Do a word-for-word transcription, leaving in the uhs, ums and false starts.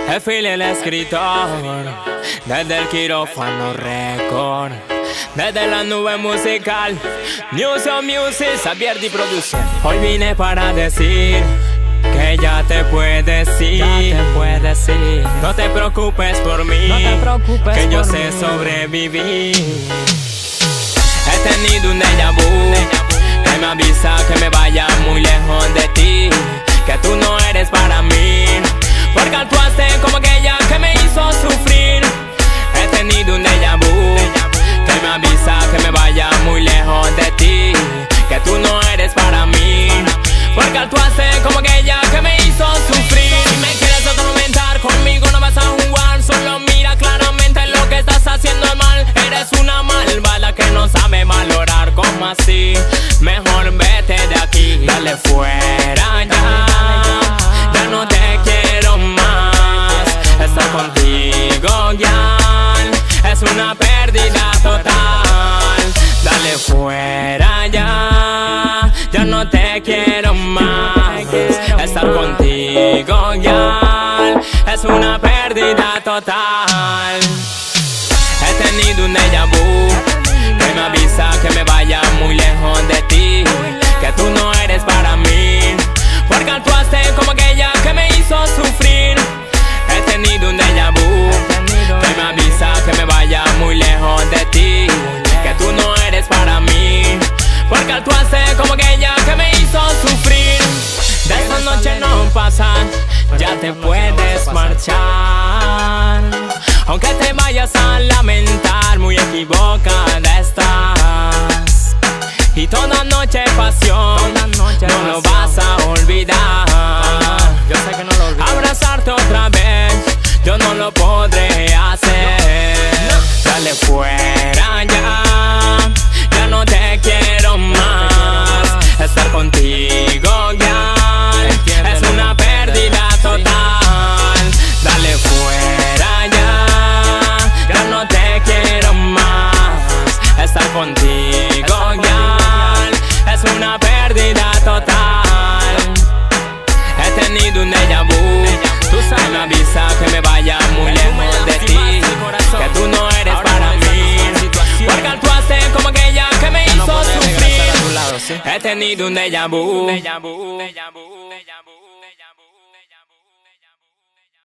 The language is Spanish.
El Phil el escritor, desde el quirófano record, desde la nube musical, News on Music, Xavier Di Producción. Hoy vine para decir que ya te puedes ir, ya te puedes ir. No te preocupes por mí, no te preocupes que yo por sé mí. sobrevivir. He tenido un déjà vu que me avisa que me vaya muy lejos de ti, que tú no eres para mí, porque actuaste como aquella que me hizo sufrir. He tenido un déjà vu que me avisa que me vaya muy lejos de ti, que tú no eres para mí, porque actuaste como aquella que me hizo sufrir. Si me quieres atormentar, conmigo no vas a jugar. Solo mira claramente lo que estás haciendo es mal. Eres una malvada que no sabe valorar. ¿Cómo así? Mejor vete de aquí, dale fuera ya. Ya no te quiero más. Estar contigo ya es una pérdida total. Dale fuera ya. Ya no te quiero más. Estar contigo ya es una pérdida total. He tenido un déjà vu que me avisa que me vaya muy lejos de ti, que tú no eres para mí, porque actuaste como aquella que me hizo sufrir. He tenido un déjà vu que me avisa que me vaya muy lejos de ti, que tú no eres para mí, porque actuaste como aquella que me hizo sufrir. De esta noche no pasa, ya te puedes marchar, aunque te vayas a lamentar, muy equivocada estás. Y toda noche pasión, Toda noche no lo pasión. vas a olvidar. Yo sé que no lo olvido. Abrazarte otra vez, yo no lo podré hacer. Dale fuera ya, ya no te quiero más. Estar contigo ya es una pérdida total. Dale fuera ya, ya no te quiero más. Estar contigo ya es una pérdida total. He tenido un déjà vu, tú sabes, me avisa que me vaya muy lejos de ti, que tú no eres para mí, porque actuaste como aquella que me hizo sufrir. He tenido un déjà vu.